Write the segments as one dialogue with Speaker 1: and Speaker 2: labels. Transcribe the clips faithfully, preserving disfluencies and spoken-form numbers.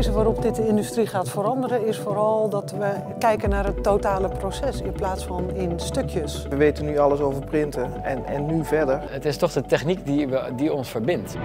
Speaker 1: wijze waarop dit de industrie gaat veranderen is vooral dat we kijken naar het totale proces in plaats van in stukjes.
Speaker 2: We weten nu alles over printen en, en nu verder.
Speaker 3: Het is toch de techniek die, we, die ons verbindt.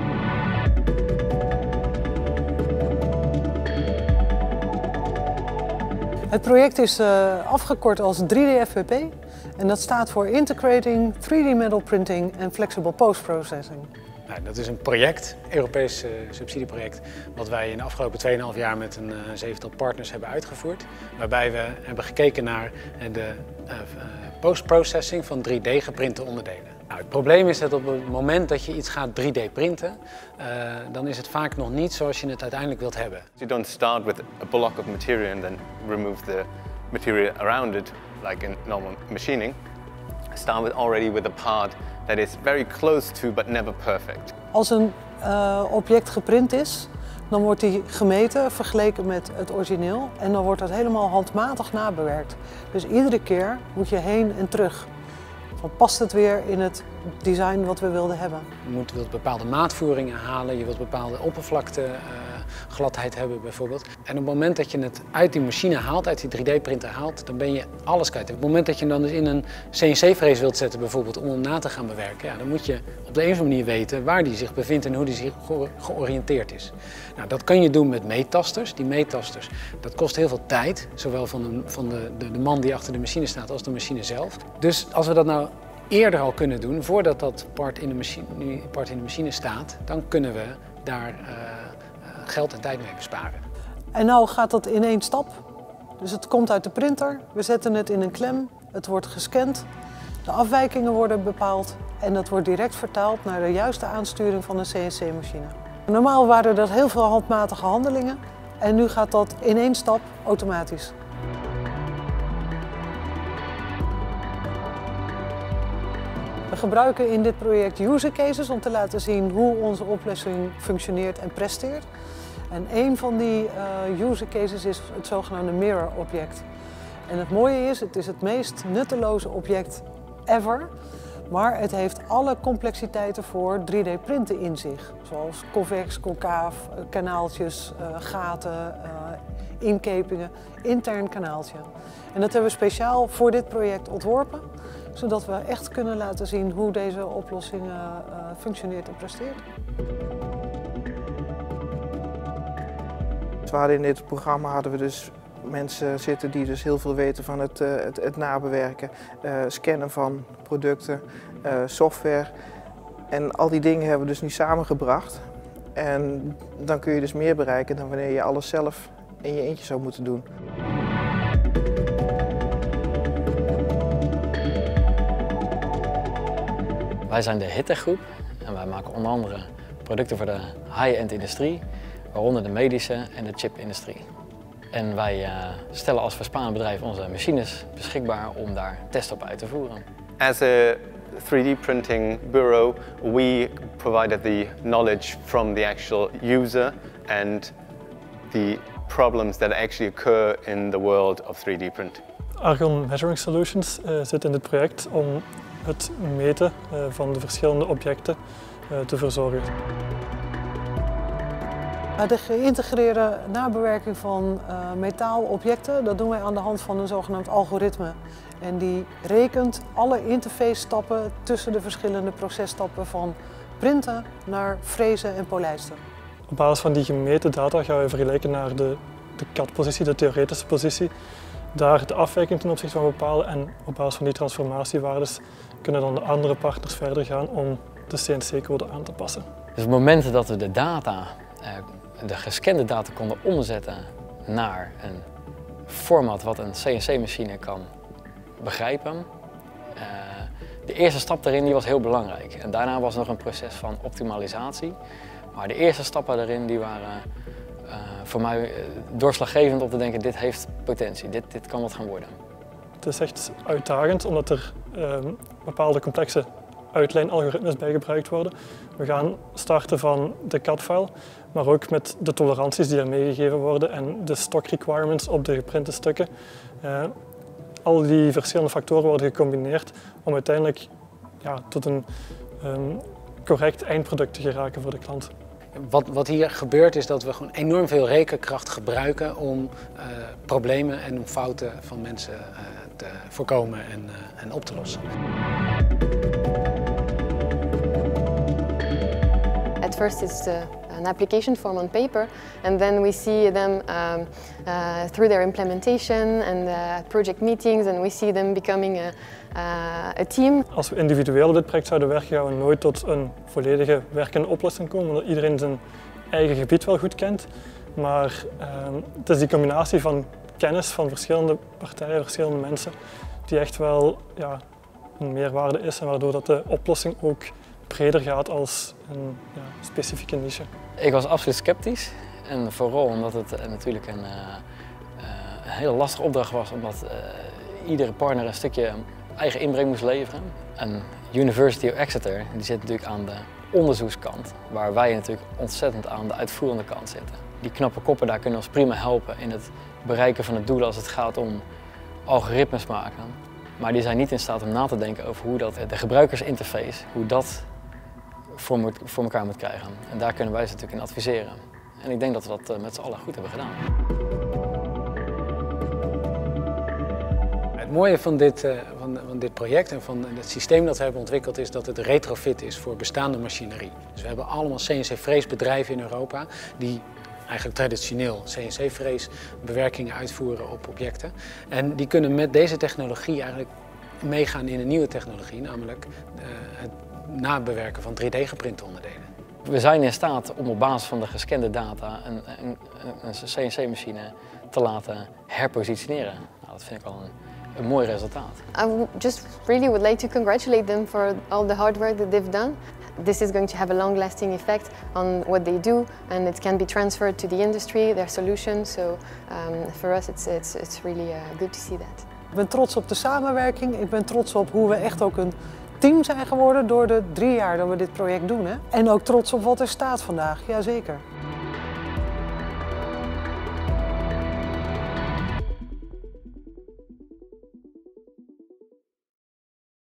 Speaker 1: Het project is uh, afgekort als drie D F P P en dat staat voor Integrating three D Metal Printing and Flexible Post-Processing.
Speaker 4: Nou, dat is een project, een Europees uh, subsidieproject, wat wij in de afgelopen twee komma vijf jaar met een uh, zevental partners hebben uitgevoerd. Waarbij we hebben gekeken naar uh, de uh, post-processing van drie D geprinte onderdelen. Nou, het probleem is dat op het moment dat je iets gaat drie D printen, uh, dan is het vaak nog niet zoals je het uiteindelijk wilt hebben.
Speaker 5: You don't start with a block of material and then remove the material around it, like in normal machining. Start with already with a part that is very close to but never perfect.
Speaker 1: Als een uh, object geprint is, dan wordt die gemeten, vergeleken met het origineel en dan wordt dat helemaal handmatig nabewerkt. Dus iedere keer moet je heen en terug. Dan past het weer in het design wat we wilden hebben.
Speaker 4: Je moet, wilt bepaalde maatvoeringen halen, je wilt bepaalde oppervlakte, uh, gladheid hebben bijvoorbeeld. En op het moment dat je het uit die machine haalt, uit die drie D printer haalt, dan ben je alles kwijt. Op het moment dat je hem dan dus in een C N C-frees wilt zetten bijvoorbeeld om hem na te gaan bewerken, ja, dan moet je op de een of andere manier weten waar die zich bevindt en hoe die zich georiënteerd is. Nou, dat kan je doen met meettasters. Die meettasters, dat kost heel veel tijd, zowel van, de, van de, de, de man die achter de machine staat als de machine zelf. Dus als we dat nou eerder al kunnen doen, voordat dat part in de machine, nu part in de machine staat, dan kunnen we daar uh, geld en tijd mee besparen.
Speaker 1: En nou gaat dat in één stap. Dus het komt uit de printer, we zetten het in een klem, het wordt gescand, de afwijkingen worden bepaald en dat wordt direct vertaald naar de juiste aansturing van een C N C-machine. Normaal waren dat heel veel handmatige handelingen en nu gaat dat in één stap automatisch. We gebruiken in dit project user cases om te laten zien hoe onze oplossing functioneert en presteert. En een van die uh, user cases is het zogenaamde mirror object. En het mooie is, het is het meest nutteloze object ever, maar het heeft alle complexiteiten voor drie D printen in zich. Zoals convex, concaaf, kanaaltjes, uh, gaten, uh, inkepingen, intern kanaaltje. En dat hebben we speciaal voor dit project ontworpen, zodat we echt kunnen laten zien hoe deze oplossing uh, functioneert en presteert.
Speaker 2: We hadden in dit programma hadden we dus mensen zitten die dus heel veel weten van het, uh, het, het nabewerken, uh, scannen van producten, uh, software. En al die dingen hebben we dus nu samengebracht. En dan kun je dus meer bereiken dan wanneer je alles zelf in je eentje zou moeten doen.
Speaker 3: Wij zijn de Hittech-groep en wij maken onder andere producten voor de high-end industrie, waaronder de medische en de chipindustrie. En wij uh, stellen als Verspanen bedrijf onze machines beschikbaar om daar tests op uit te voeren.
Speaker 5: As a three D printing bureau, we provided the knowledge from the actual user and the problems that actually occur in the world of three D printing.
Speaker 6: Argon Measuring Solutions uh, zit in dit project om het meten uh, van de verschillende objecten uh, te verzorgen.
Speaker 1: De geïntegreerde nabewerking van uh, metaalobjecten, dat doen wij aan de hand van een zogenaamd algoritme. En die rekent alle interface stappen tussen de verschillende processtappen van printen naar frezen en polijsten.
Speaker 6: Op basis van die gemeten data gaan we vergelijken naar de, de C A D-positie, de theoretische positie. Daar de afwijking ten opzichte van bepalen en op basis van die transformatiewaardes kunnen dan de andere partners verder gaan om de C N C-code aan te passen.
Speaker 3: Dus op het moment dat we de data, de gescande data konden omzetten naar een format wat een C N C-machine kan begrijpen. De eerste stap daarin die was heel belangrijk en daarna was nog een proces van optimalisatie. Maar de eerste stappen daarin die waren uh, voor mij doorslaggevend om te denken, dit heeft potentie, dit, dit kan wat gaan worden.
Speaker 6: Het is echt uitdagend omdat er uh, bepaalde complexe uitlijnalgoritmes bij gebruikt worden. We gaan starten van de C A D-file, maar ook met de toleranties die er meegegeven worden en de stock requirements op de geprinte stukken. Uh, al die verschillende factoren worden gecombineerd om uiteindelijk ja, tot een um, correct eindproduct te geraken voor de klant.
Speaker 4: Wat, wat hier gebeurt is dat we gewoon enorm veel rekenkracht gebruiken om uh, problemen en om fouten van mensen uh, te voorkomen en, uh, en op te lossen.
Speaker 7: At first it's the, an application form on paper, and then we see them um, uh, through their implementation and uh, project meetings, and we see them becoming a, uh, a team.
Speaker 6: Als we individueel op dit project zouden werken, gaan we nooit tot een volledige werkende oplossing komen, omdat iedereen zijn eigen gebied wel goed kent. Maar uh, het is die combinatie van kennis van verschillende partijen, verschillende mensen, die echt wel ja, een meerwaarde is en waardoor dat de oplossing ook breder gaat als een ja, specifieke niche.
Speaker 3: Ik was absoluut sceptisch en vooral omdat het uh, natuurlijk een, uh, uh, een hele lastige opdracht was, omdat uh, iedere partner een stukje eigen inbreng moest leveren. En University of Exeter die zit natuurlijk aan de onderzoekskant, waar wij natuurlijk ontzettend aan de uitvoerende kant zitten. Die knappe koppen daar kunnen ons prima helpen in het bereiken van het doel als het gaat om algoritmes maken. Maar die zijn niet in staat om na te denken over hoe dat de gebruikersinterface, hoe dat voor, moet, voor elkaar moet krijgen. En daar kunnen wij ze natuurlijk in adviseren. En ik denk dat we dat met z'n allen goed hebben gedaan.
Speaker 4: Het mooie van dit, uh, van, van dit project en van het systeem dat we hebben ontwikkeld is dat het retrofit is voor bestaande machinerie. Dus we hebben allemaal C N C-freesbedrijven in Europa die eigenlijk traditioneel C N C-frees bewerkingen uitvoeren op objecten. En die kunnen met deze technologie eigenlijk meegaan in een nieuwe technologie, namelijk uh, het nabewerken van drie D geprinte onderdelen.
Speaker 3: We zijn in staat om op basis van de gescande data een, een, een C N C-machine te laten herpositioneren. Nou, dat vind ik al een, een mooi resultaat.
Speaker 7: I just really would like to congratulate them for all the hard work that they've done. This is going to have a long-lasting effect on what they do, and it can be transferred to the industry, their solutions. So um, for us, it's, it's, it's really uh, good to see that.
Speaker 1: Ik ben trots op de samenwerking. Ik ben trots op hoe we echt ook een team zijn geworden door de drie jaar dat we dit project doen. Hè? En ook trots op wat er staat vandaag, jazeker.